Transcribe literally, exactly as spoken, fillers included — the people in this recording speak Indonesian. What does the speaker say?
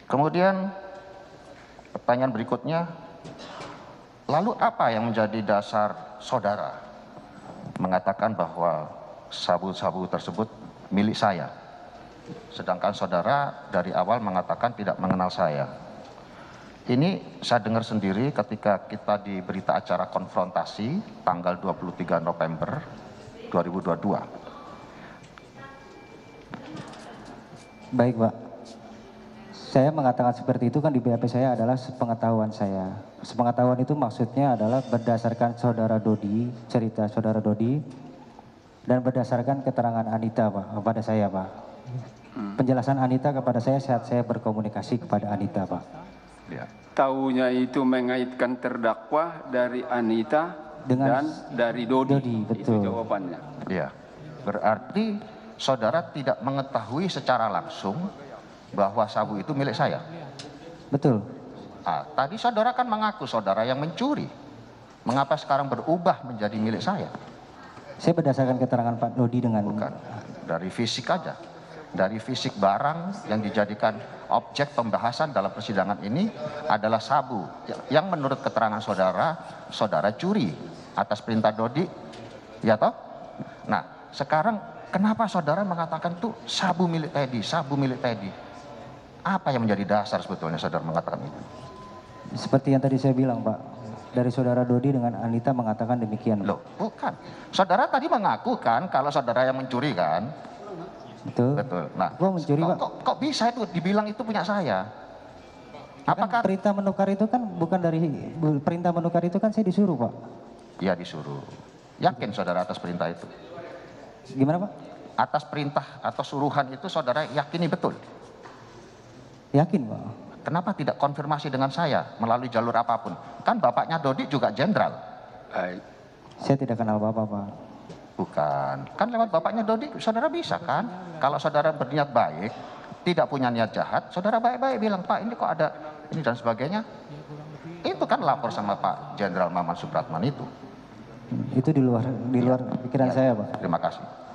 Kemudian pertanyaan berikutnya, lalu apa yang menjadi dasar saudara mengatakan bahwa sabu-sabu tersebut milik saya, sedangkan saudara dari awal mengatakan tidak mengenal saya? Ini saya dengar sendiri ketika kita di berita acara konfrontasi tanggal dua puluh tiga November dua ribu dua puluh dua. Baik, Pak. Saya mengatakan seperti itu kan di B A P saya adalah sepengetahuan saya. Sepengetahuan itu maksudnya adalah berdasarkan saudara Dodi, cerita saudara Dodi, dan berdasarkan keterangan Anita, Pak, kepada saya, Pak. Penjelasan Anita kepada saya saat saya berkomunikasi kepada Anita, Pak. Ya. Taunya itu mengaitkan terdakwa dari Anita dengan, dan dari Dodi. Dodi, betul. Itu jawabannya. Ya, berarti saudara tidak mengetahui secara langsung bahwa sabu itu milik saya. Betul. Ah, tadi saudara kan mengaku saudara yang mencuri. Mengapa sekarang berubah menjadi milik saya? Saya berdasarkan keterangan Pak Dodi dengan... Bukan, dari fisik aja. Dari fisik barang yang dijadikan objek pembahasan dalam persidangan ini adalah sabu yang menurut keterangan saudara, saudara curi atas perintah Dodi, ya toh? Nah, sekarang kenapa saudara mengatakan tuh sabu milik Teddy, sabu milik Teddy? Apa yang menjadi dasar sebetulnya saudara mengatakan itu? Seperti yang tadi saya bilang, Pak, dari saudara Dodi dengan Anita mengatakan demikian. Loh, bukan. Saudara tadi mengaku kan kalau saudara yang mencuri kan? Betul. Betul. Nah, gua mencuri, kok, Pak. kok, kok bisa itu dibilang itu punya saya? Apakah kan perintah menukar itu kan bukan dari perintah menukar itu kan saya disuruh, Pak? Iya, disuruh. Yakin saudara atas perintah itu? Gimana, Pak? Atas perintah atau suruhan itu saudara yakini betul? Yakin, Pak. Kenapa tidak konfirmasi dengan saya melalui jalur apapun? Kan bapaknya Dodi juga jenderal. Baik. Saya tidak kenal Bapak, Pak. Bukan. Kan lewat bapaknya Dodi saudara bisa kan? Kalau saudara berniat baik, tidak punya niat jahat, saudara baik-baik bilang, Pak ini kok ada ini dan sebagainya. Itu kan lapor sama Pak Jenderal Maman Supratman itu. Itu di luar di luar pikiran ya, saya, Pak. Terima kasih.